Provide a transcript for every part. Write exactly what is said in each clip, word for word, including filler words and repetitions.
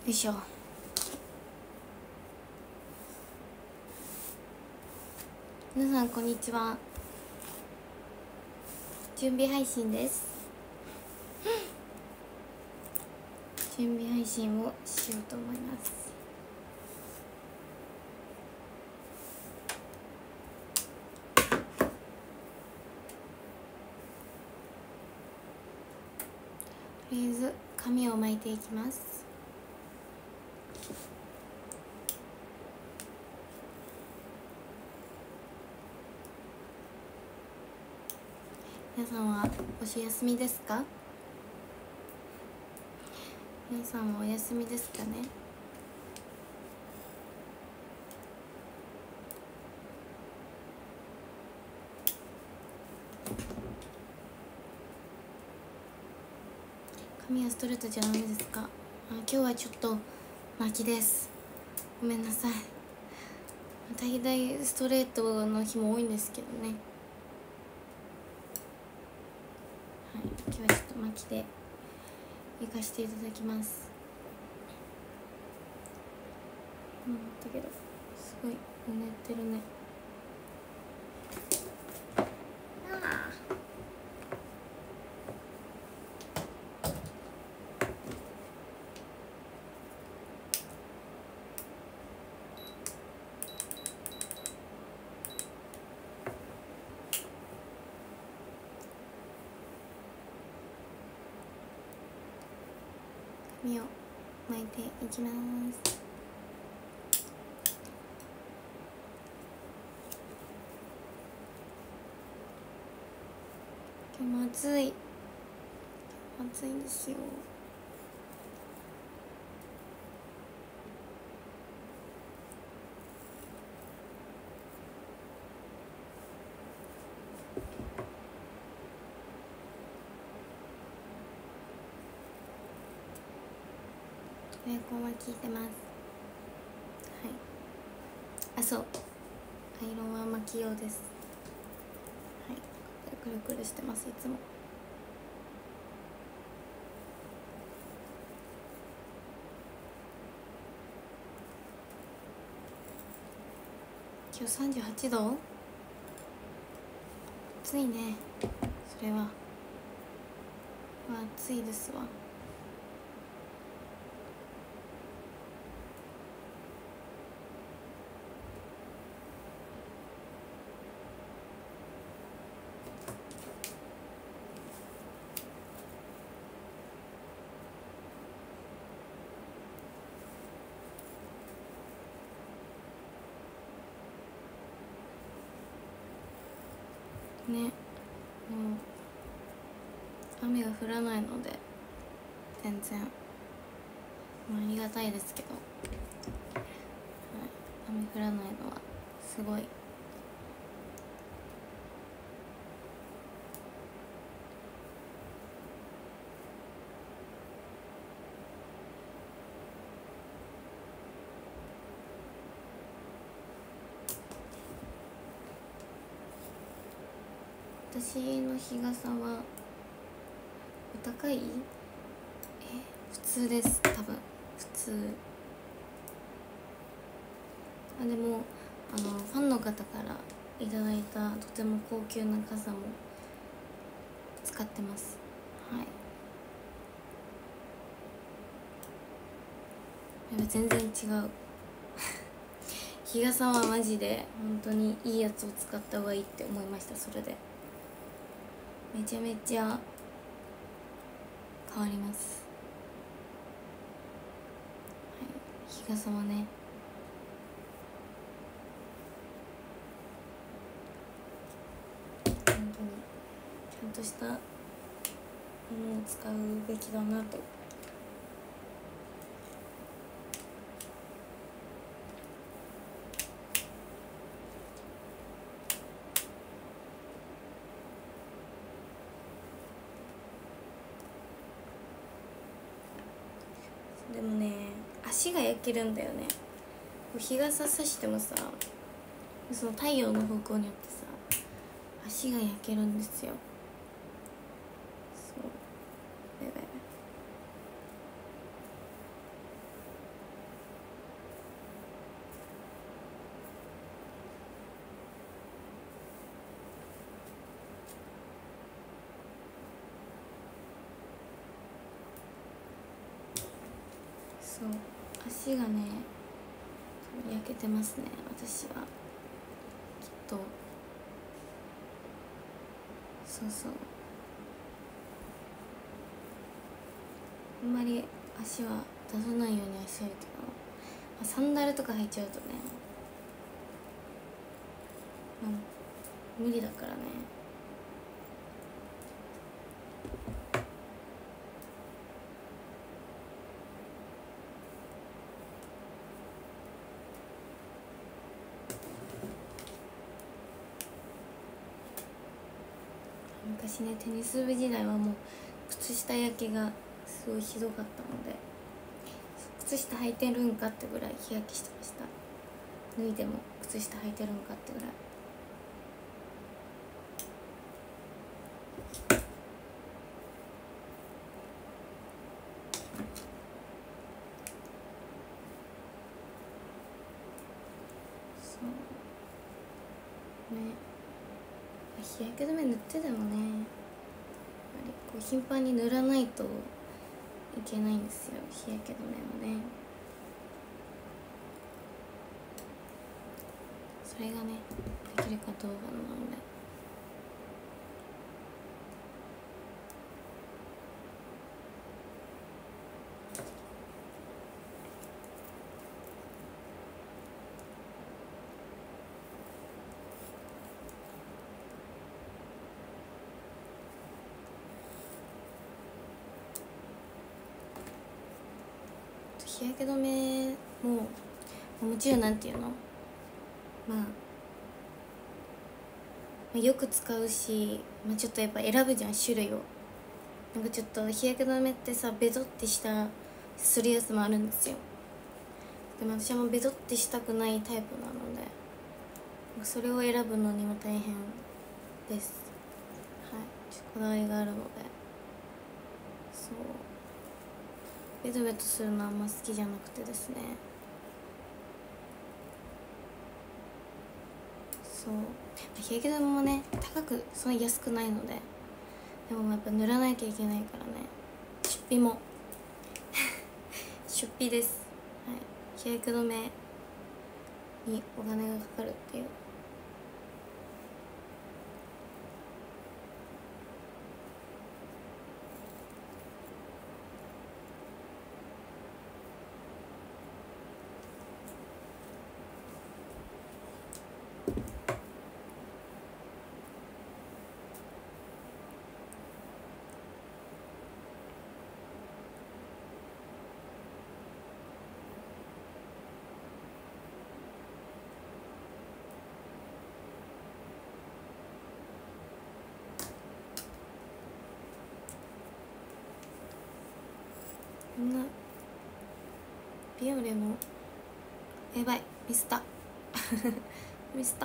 いしょ。皆さんこんにちは。準備配信です。準備配信をしようと思います。とりあえず髪を巻いていきます。皆さんはお休みですか？皆さんはお休みですかね。髪はストレートじゃダメですか？あ、今日はちょっと巻きです。ごめんなさい。大体ストレートの日も多いんですけどね。はい、今日はちょっと巻きで行かせていただきます。うん、だけどすごい寝てるね。髪を巻いていきます。今日も暑い暑いんですよ。エアコンは効いてます。はい、あ、そう、アイロンは巻き用です。はい、くるくるしてます。いつも今日さんじゅうはちど。暑いね。それは暑いですわ。ね、もう雨が降らないので全然、まあ、ありがたいですけど、はい、雨降らないのはすごい。私の日傘はお高い？え、普通です。多分普通。あ、でもあのファンの方からいただいたとても高級な傘も使ってます。はい。やっぱ全然違う。日傘はマジで本当にいいやつを使った方がいいって思いました。それでめちゃめちゃ変わります。はい、日傘はね、本当にちゃんとしたものを使うべきだなと。でもね、足が焼けるんだよね。日傘さしてもさ、その太陽の方向によってさ足が焼けるんですよ。そう、やばい。 そう足がね焼けてますね私はきっと。そうそうあんまり足は出さないようにはしてるけど、サンダルとか履いちゃうとね、まあ、無理だからね。昔ねテニス部時代はもう靴下焼けがすごいひどかったので、靴下履いてるんかってぐらい日焼けしてました。脱いでも靴下履いてるんかってぐらい。そうね、日焼け止め塗ってでもね、やっぱりこう頻繁に塗らないといけないんですよ、日焼け止めもね。それがねできるかどうかなので。日焼け止めももちろんなんていうの、まあ、まあよく使うし、まあ、ちょっとやっぱ選ぶじゃん種類を。なんかちょっと日焼け止めってさベトってしたするやつもあるんですよ。でも私はもうベトってしたくないタイプなので、それを選ぶのにも大変です。はい、こだわりがあるので。そうベトベトするのはあんま好きじゃなくてですね。そう日焼け止めもね高くそんな安くないので、でもやっぱ塗らなきゃいけないからね、出費も出費です。はい、日焼け止めにお金がかかるっていう。こんなビオレのやばいミスったミスった。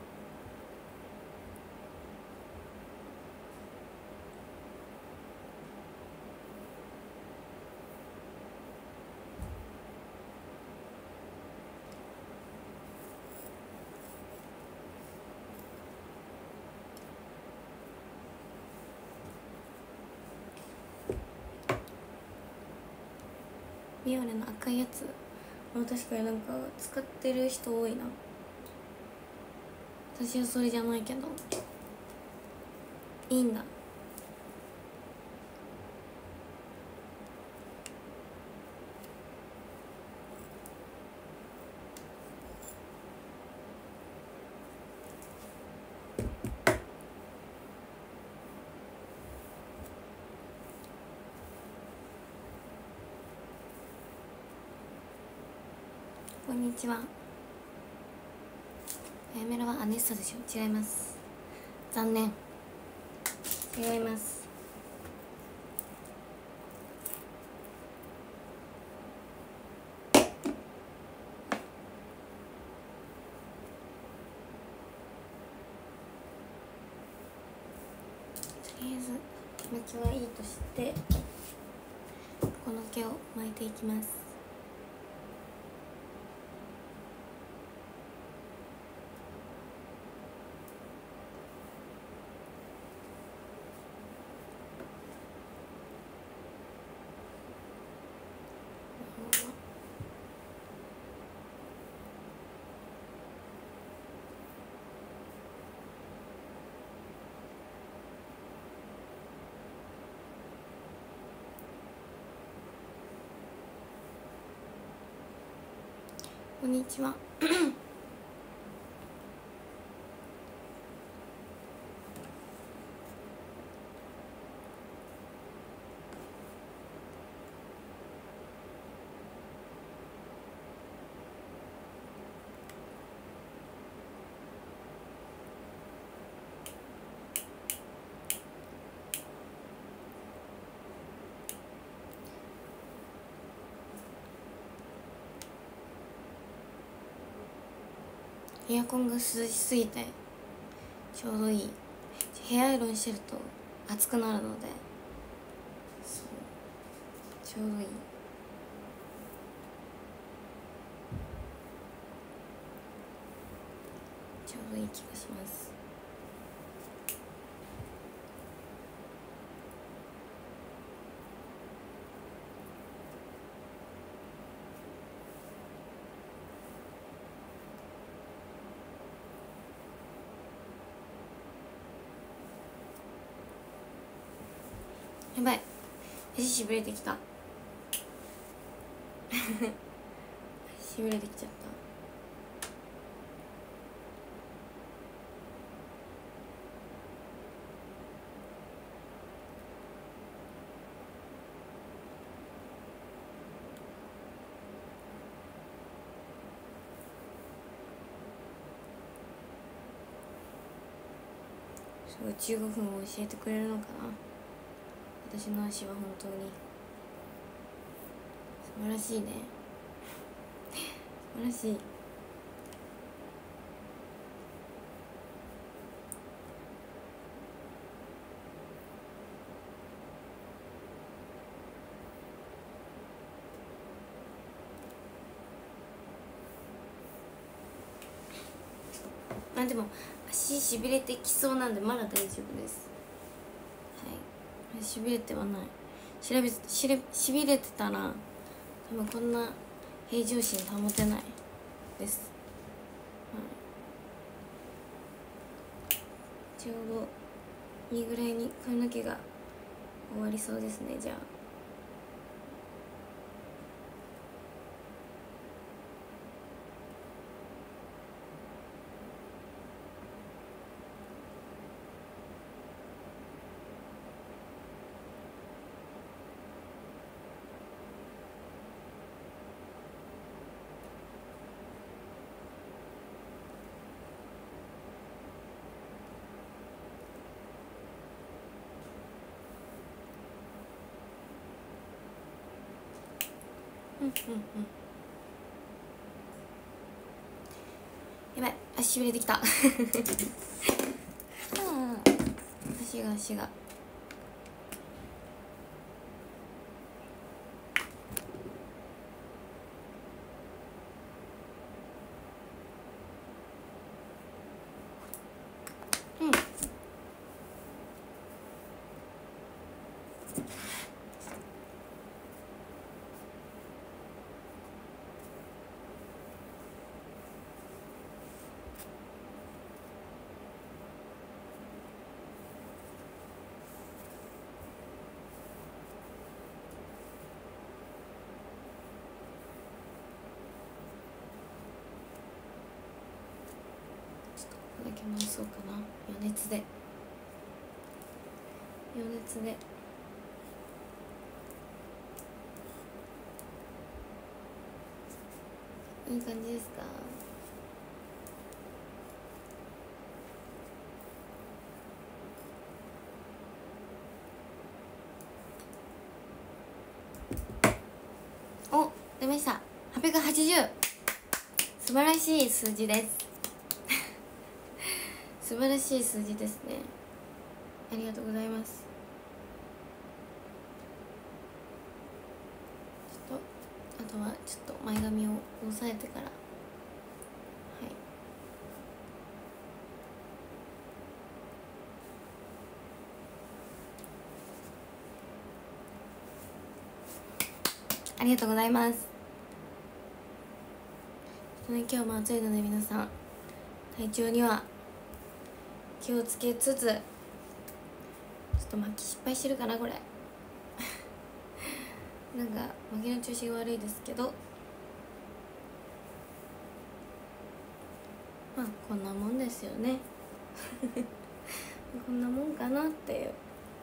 ビオレの赤いやつ、確かになんか使ってる人多いな。私はそれじゃないけどいいんだ。こんにちは。あやめろはアネッサでしょ。違います、残念、違います。とりあえず気持ちはいいとしてこの毛を巻いていきます。 こんにちは。エアコンが涼しすぎてちょうどいい。ヘアアイロンしてると熱くなるので、そうちょうどいい。ちょうどいい気がします。やばい、足しびれてきた。しびれてきちゃった。すごいじゅうごふんを教えてくれるのかな、私の足は。本当に素晴らしいね。素晴らしい。あ、でも足しびれてきそうなんでまだ大丈夫です。はい、しびれてはない。しらびしれしびれてたら多分こんな平常心保てないです。はい、ちょうどいいぐらいに髪の毛が終わりそうですね。じゃあうんうんうん。やばい、足しびれてきた。足が足がうん。ここだけ回そうかな。余熱で余熱でいい感じですか。お、出ました。はっぴゃくはちじゅう。素晴らしい数字です。素晴らしい数字ですね。ありがとうございます。ちょっとあとはちょっと前髪を押さえてから、はい。ありがとうございます。ね、今日も暑いので皆さん体調には気をつけつつ、ちょっと巻き失敗してるかなこれ。なんか巻きの調子が悪いですけど、 まあこんなもんですよねこんなもんかなっていう。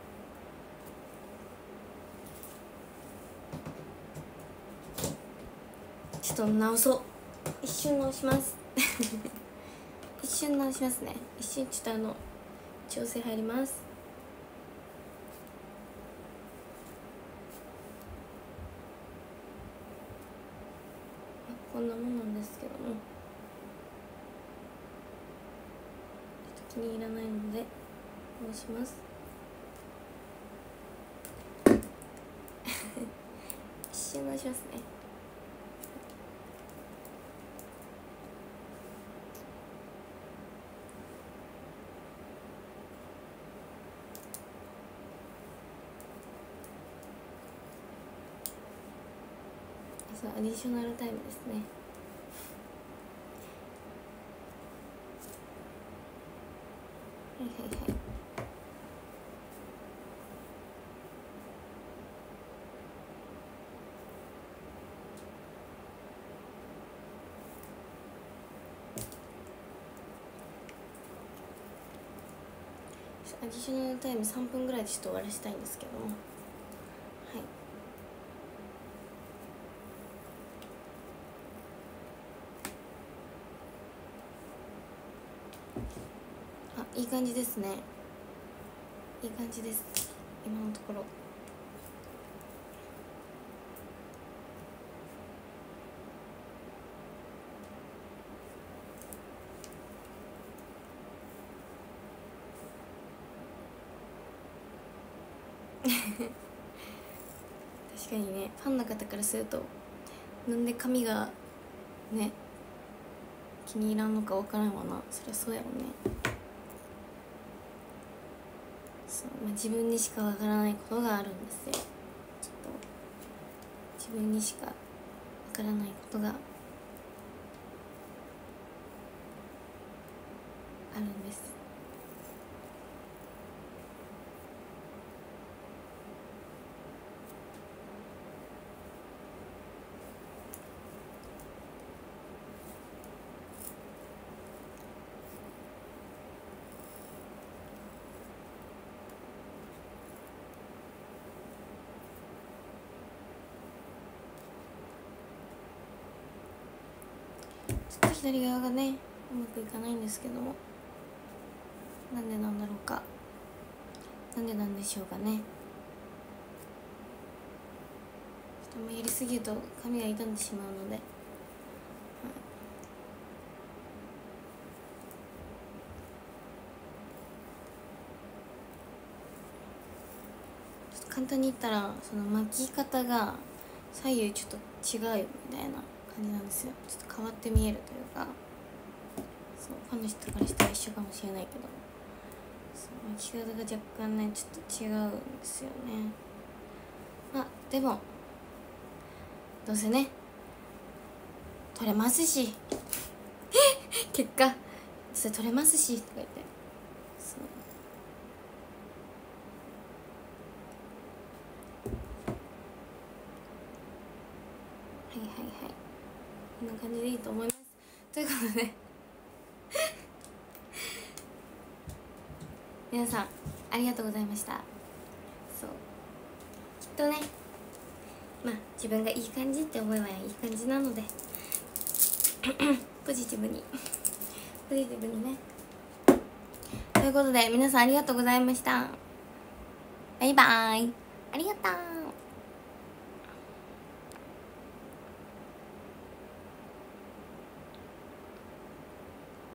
ちょっと直そう、一瞬直します一瞬直しますね。一瞬ちょっとあの調整入ります。こんなもんなんですけども、ちょっと気に入らないので直します一瞬直しますね。そう、アディショナルタイムですね。はいはいはい。アディショナルタイムさんぷんぐらいでちょっと終わらせたいんですけども、はい。あ、いい感じですね。いい感じです、今のところ。確かにね、ファンの方からするとなんで髪がね気に入らんのか分からんわな。そりゃそうやろね。そう、まあ、自分にしか分からないことがあるんですよ。ちょっと自分にしか分からないことがあるんです。ちょっと左側がねうまくいかないんですけども、なんでなんだろうか、なんでなんでしょうかね。ちょっとやりすぎると髪が傷んでしまうので、はい、ちょっと簡単に言ったらその巻き方が左右ちょっと違うみたいな感じなんですよ。ちょっと変わって見えるというか、そうファンの人からしたら一緒かもしれないけど、そう巻き方が若干ねちょっと違うんですよね。まあでもどうせね取れますし結果それ取れますしとか言って、そうはいはいはい、こんな感じでいいと思います。ということで皆さんありがとうございました。そうきっとね、まあ自分がいい感じって思えばいい感じなのでポジティブにポジティブにね。ということで皆さんありがとうございました。バイバーイ。ありがとう。